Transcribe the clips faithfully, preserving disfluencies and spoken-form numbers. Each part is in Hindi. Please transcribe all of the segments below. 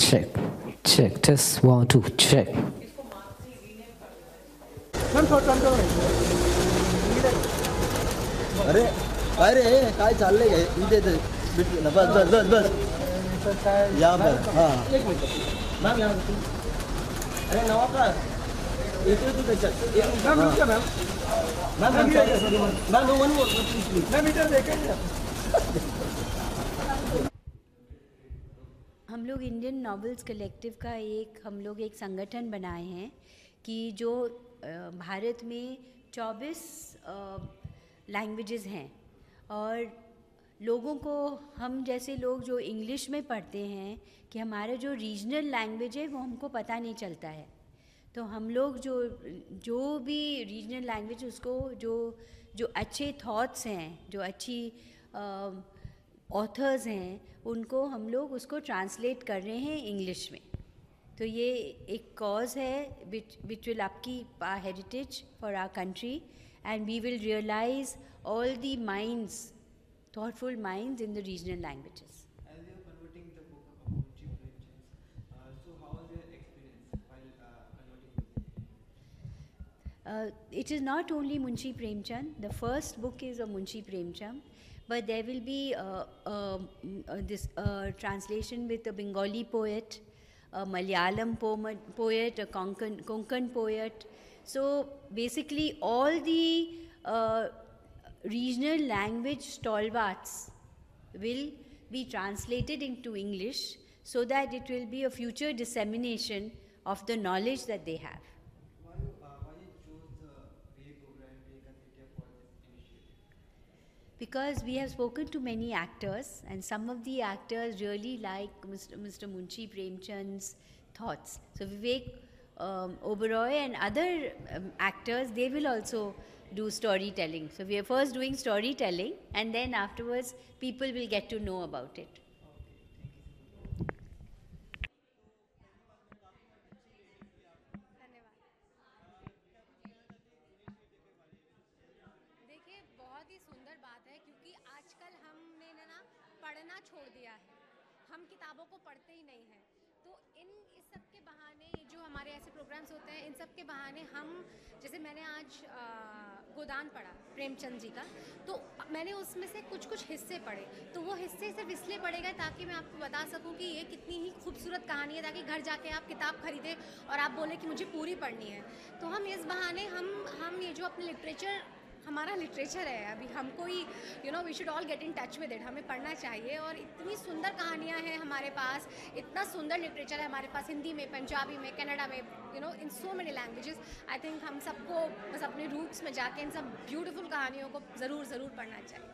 check, check, test one, two, check. अरे काय रे काय चाललंय काय इथे इथे बस बस बस बस या पर हां एक मिनिट मॅम या अरे नवाब इथे तू त्याच्यात एक मॅम रुक ma'am ma'am ma'am one more please ma'am इधर देखिए हम लोग इंडियन नॉवेल्स कलेक्टिव का एक हम लोग एक संगठन बनाए हैं कि जो भारत में चौबीस लैंग्वेजेस हैं और लोगों को हम जैसे लोग जो इंग्लिश में पढ़ते हैं कि हमारा जो रीजनल लैंग्वेज है वो हमको पता नहीं चलता है, तो हम लोग जो जो भी रीजनल लैंग्वेज उसको जो जो अच्छे थॉट्स हैं, जो अच्छी ऑथर्स हैं, उनको हम लोग उसको ट्रांसलेट कर रहे हैं इंग्लिश में। तो ये एक कॉज है which which will upkeep our heritage for our country and we will realise all the minds, thoughtful minds in the regional languages. As you are converting the book of Munshi Premchand, uh, so how was your experience while uh, converting it? Uh, it is not only Munshi Premchand. The first book is of Munshi Premchand, but there will be uh, uh, uh, this uh, translation with a Bengali poet, a Malayalam poet, a Konkan, Konkan poet. So basically all the uh, regional language stalwarts will be translated into English so that it will be a future dissemination of the knowledge that they have. Why you, uh, why you chose the Vivek Oberoi and Vivek Aditya for this initiative? Because we have spoken to many actors and some of the actors really like Mister Mister Munshi Premchand's thoughts. So Vivek um, Oberoi and other um, actors, they will also do storytelling. So we are first doing storytelling and then afterwards people will get to know about it. देखिए बहुत ही सुंदर बात है क्योंकि आजकल हमने ना पढ़ना छोड़ दिया है, हम किताबों को पढ़ते ही नहीं हैं। तो इन इस सब के बहाने जो हमारे ऐसे प्रोग्राम्स होते हैं, इन सब के बहाने हम, जैसे मैंने आज गोदान पढ़ा प्रेमचंद जी का, तो मैंने उसमें से कुछ कुछ हिस्से पढ़े, तो वो हिस्से सिर्फ इसलिए पढ़े गए ताकि मैं आपको बता सकूं कि ये कितनी ही खूबसूरत कहानी है, ताकि घर जाके आप किताब खरीदें और आप बोले कि मुझे पूरी पढ़नी है। तो हम इस बहाने हम हम ये जो अपने लिटरेचर, हमारा लिटरेचर है, अभी हमको ही you know we should all get in touch with it, हमें पढ़ना चाहिए। और इतनी सुंदर कहानियाँ हैं हमारे पास, इतना सुंदर लिटरेचर है हमारे पास, हिंदी में, पंजाबी में, कन्नड़ा में, you know in so many languages. I think हम सबको बस अपने रूट्स में जाके इन सब ब्यूटीफुल कहानियों को ज़रूर ज़रूर पढ़ना चाहिए।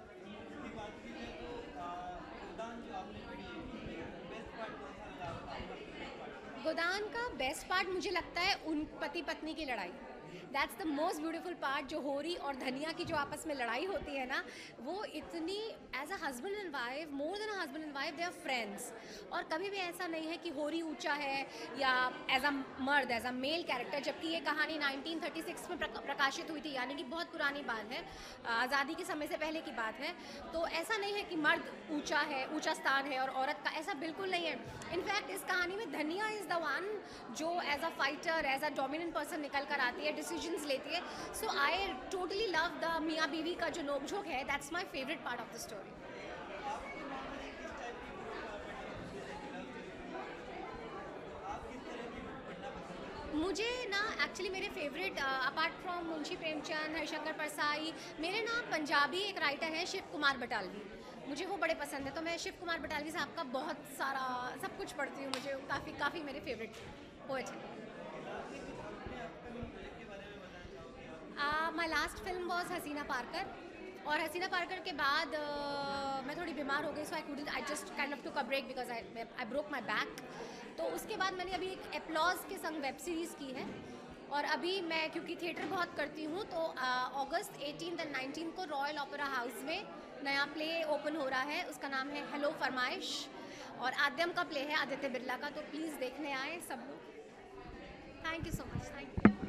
गोदान का बेस्ट पार्ट मुझे लगता है उन पति पत्नी की लड़ाई, that's the most beautiful part. जो होरी और धनिया की जो आपस में लड़ाई होती है ना, वो इतनी as a husband and wife, more than a husband and wife, they are friends. और कभी भी ऐसा नहीं है कि होरी ऊंचा है या एज अ मर्द, एज अ मेल कैरेक्टर, जबकि ये कहानी नाइनटीन थर्टी सिक्स में प्रकाशित हुई थी, यानी कि बहुत पुरानी बात है, आज़ादी के समय से पहले की बात है। तो ऐसा नहीं है कि मर्द ऊँचा है, ऊँचा स्थान है और औरत का, ऐसा बिल्कुल नहीं है। इनफैक्ट इस कहानी में धनिया इज़ द वन जो as a fighter, as a dominant person निकल कर आती है, डिसीजंस लेती है। So I totally love the मियाँ बीवी का जो नोकझोंक है, that's my favourite part of the story. मुझे ना एक्चुअली मेरे favourite apart from Munshi Premchand, Harishankar Parsai, मेरे ना पंजाबी एक राइटर हैं शिव कुमार बटालवी, मुझे वो बड़े पसंद है। तो मैं शिव कुमार बटालवी साहब का बहुत सारा सब कुछ पढ़ती हूँ, मुझे काफ़ी काफ़ी मेरे फेवरेट पोएट हैं। My last film was Haseena Parkar, और हसीना पारकर के बाद uh, मैं थोड़ी बीमार हो गई, so I couldn't, I just kind of took a break because I I broke my back. तो उसके बाद मैंने अभी एक एप्लॉज के संग वेब सीरीज़ की है, और अभी मैं क्योंकि थिएटर बहुत करती हूँ, तो अगस्त एटीन एंड नाइनटीन को रॉयल ओपेरा हाउस में नया प्ले ओपन हो रहा है, उसका नाम है हेलो फरमाइश, और आद्यम का प्ले है आदित्य बिरला का, तो प्लीज़ देखने आए सब लोग। Thank you so much. Thank you.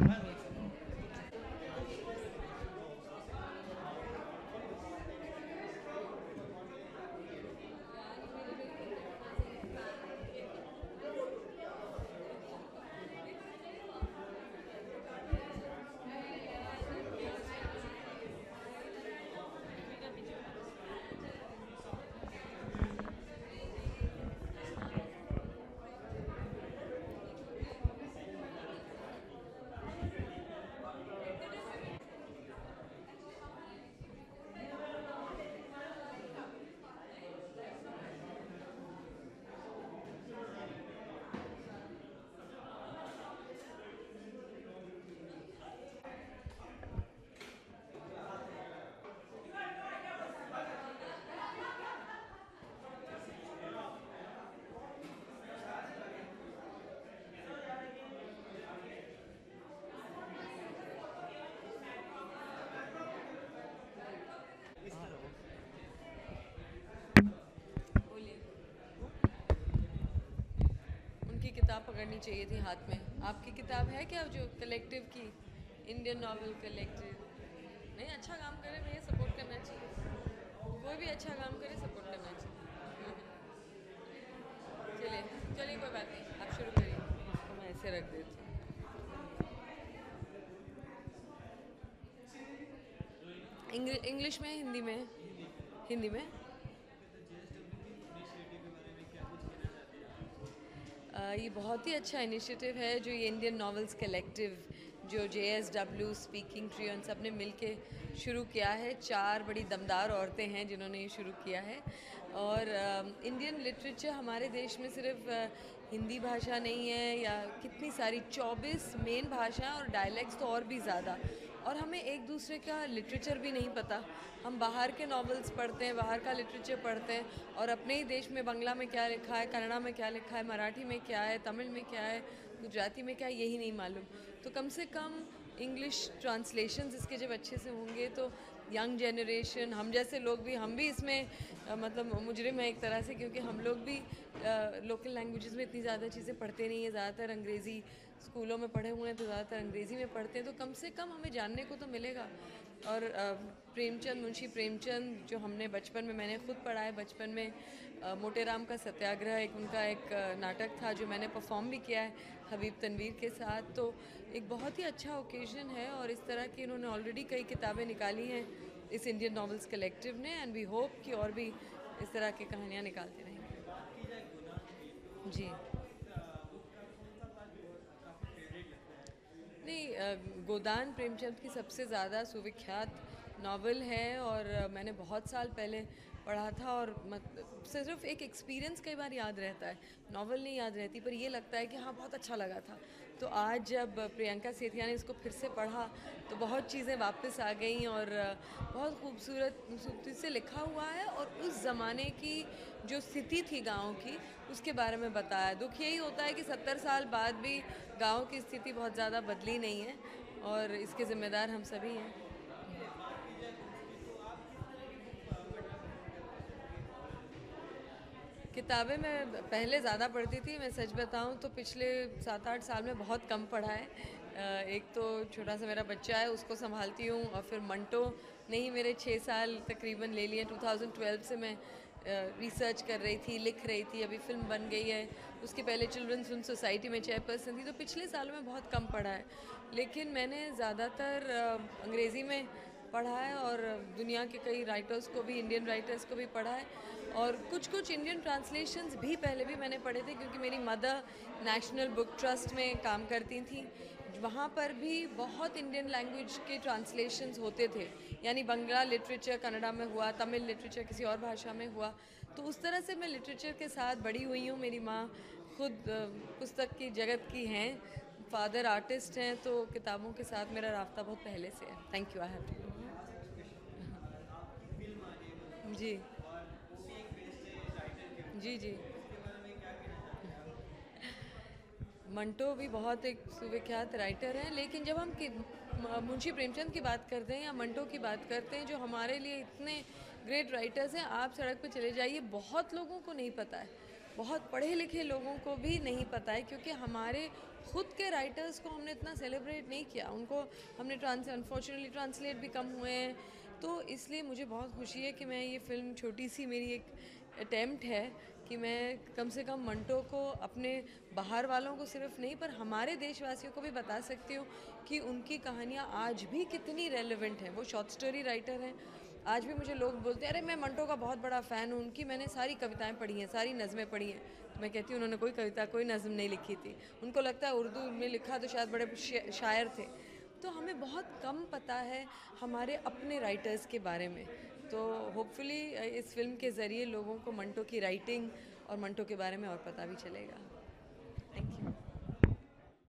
पकड़नी चाहिए थी हाथ में। आपकी किताब है क्या जो कलेक्टिव की, इंडियन नॉवल कलेक्टिव? नहीं, अच्छा काम करे भैया, सपोर्ट करना चाहिए। कोई भी अच्छा काम करे सपोर्ट करना चाहिए। चलिए चलिए कोई बात नहीं, आप शुरू करिए, इसको मैं ऐसे रख देती हूँ। इंग्लिश में, हिंदी में? हिंदी में। Uh, ये बहुत ही अच्छा इनिशिएटिव है जो ये इंडियन नॉवेल्स कलेक्टिव, जो J S W, speaking tree, उन सब ने मिल के शुरू किया है। चार बड़ी दमदार औरतें हैं जिन्होंने ये शुरू किया है। और इंडियन uh, लिटरेचर हमारे देश में सिर्फ uh, हिंदी भाषा नहीं है, या कितनी सारी चौबीस मेन भाषाएं और डायलेक्ट्स तो और भी ज़्यादा, और हमें एक दूसरे का लिटरेचर भी नहीं पता। हम बाहर के नॉवेल्स पढ़ते हैं, बाहर का लिटरेचर पढ़ते हैं, और अपने ही देश में बांग्ला में क्या लिखा है, कन्नड़ा में क्या लिखा है, मराठी में क्या है, तमिल में क्या है, गुजराती में क्या है, यही नहीं मालूम। तो कम से कम इंग्लिश ट्रांसलेशंस इसके जब अच्छे से होंगे तो यंग जनरेशन, हम जैसे लोग भी, हम भी इसमें आ, मतलब मुजरिम है एक तरह से, क्योंकि हम लोग भी लोकल लैंग्वेजेस में इतनी ज़्यादा चीज़ें पढ़ते नहीं हैं। ज़्यादातर अंग्रेज़ी स्कूलों में पढ़े हुए हैं तो ज़्यादातर अंग्रेज़ी में पढ़ते हैं, तो कम से कम हमें जानने को तो मिलेगा। और आ, प्रेमचंद, मुंशी प्रेमचंद, जो हमने बचपन में, मैंने खुद पढ़ा है बचपन में, आ, मोटेराम का सत्याग्रह एक उनका एक आ, नाटक था जो मैंने परफॉर्म भी किया है हबीब तनवीर के साथ। तो एक बहुत ही अच्छा ओकेजन है, और इस तरह की इन्होंने ऑलरेडी कई किताबें निकाली हैं इस इंडियन नॉवेल्स कलेक्टिव ने, एंड वी होप कि और भी इस तरह की कहानियाँ निकालते रहेंगे। जी नहीं, गोदान प्रेमचंद की सबसे ज़्यादा सुविख्यात नावल है, और मैंने बहुत साल पहले पढ़ा था, और मतलब सिर्फ एक एक्सपीरियंस कई बार याद रहता है, नावल नहीं याद रहती, पर ये लगता है कि हाँ बहुत अच्छा लगा था। तो आज जब प्रियंका सेठिया ने इसको फिर से पढ़ा तो बहुत चीज़ें वापस आ गई, और बहुत खूबसूरत खूबसूरती से लिखा हुआ है, और उस ज़माने की जो स्थिति थी गाँव की, उसके बारे में बताया। दुख यही होता है कि सत्तर साल बाद भी गाँव की स्थिति बहुत ज़्यादा बदली नहीं है, और इसके ज़िम्मेदार हम सभी हैं। किताबें मैं पहले ज़्यादा पढ़ती थी, मैं सच बताऊं तो पिछले सात आठ साल में बहुत कम पढ़ा है। एक तो छोटा सा मेरा बच्चा है, उसको संभालती हूँ, और फिर मंटो ने ही मेरे छः साल तकरीबन ले लिए। दो हज़ार बारह से मैं रिसर्च कर रही थी, लिख रही थी, अभी फिल्म बन गई है। उसके पहले चिल्ड्रंस फिल्म सोसाइटी में चेयरपर्सन थी, तो पिछले सालों में बहुत कम पढ़ा है। लेकिन मैंने ज़्यादातर अंग्रेज़ी में पढ़ा है, और दुनिया के कई राइटर्स को भी, इंडियन राइटर्स को भी पढ़ा है, और कुछ कुछ इंडियन ट्रांसलेशंस भी पहले भी मैंने पढ़े थे, क्योंकि मेरी मदर नेशनल बुक ट्रस्ट में काम करती थी। वहाँ पर भी बहुत इंडियन लैंग्वेज के ट्रांसलेशंस होते थे, यानी बंगला लिटरेचर कन्नड़ा में हुआ, तमिल लिटरेचर किसी और भाषा में हुआ। तो उस तरह से मैं लिटरेचर के साथ बड़ी हुई हूँ। मेरी माँ खुद पुस्तक की जगत की हैं, फादर आर्टिस्ट हैं, तो किताबों के साथ मेरा राब्ता बहुत पहले से है। Thank you. I have to जी जी जी मंटो भी बहुत एक सुविख्यात राइटर हैं, लेकिन जब हम मुंशी प्रेमचंद की बात करते हैं या मंटो की बात करते हैं, जो हमारे लिए इतने ग्रेट राइटर्स हैं, आप सड़क पे चले जाइए, बहुत लोगों को नहीं पता है, बहुत पढ़े लिखे लोगों को भी नहीं पता है, क्योंकि हमारे खुद के राइटर्स को हमने इतना सेलिब्रेट नहीं किया, उनको हमने ट्रांस अनफॉर्चुनेटली ट्रांसलेट भी कम हुए हैं। तो इसलिए मुझे बहुत खुशी है कि मैं ये फ़िल्म, छोटी सी मेरी एक अटैम्प्ट है कि मैं कम से कम मंटो को अपने बाहर वालों को सिर्फ नहीं, पर हमारे देशवासियों को भी बता सकती हूँ कि उनकी कहानियाँ आज भी कितनी रेलेवेंट हैं। वो शॉर्ट स्टोरी राइटर हैं। आज भी मुझे लोग बोलते हैं, अरे मैं मंटो का बहुत बड़ा फ़ैन हूँ, उनकी मैंने सारी कविताएं पढ़ी हैं, सारी नज़में पढ़ी हैं। तो मैं कहती हूँ उन्होंने कोई कविता, कोई नज़म नहीं लिखी थी, उनको लगता है उर्दू में लिखा तो शायद बड़े शायर थे। तो हमें बहुत कम पता है हमारे अपने राइटर्स के बारे में। तो होपफुली इस फिल्म के ज़रिए लोगों को मंटो की राइटिंग और मंटो के बारे में और पता भी चलेगा।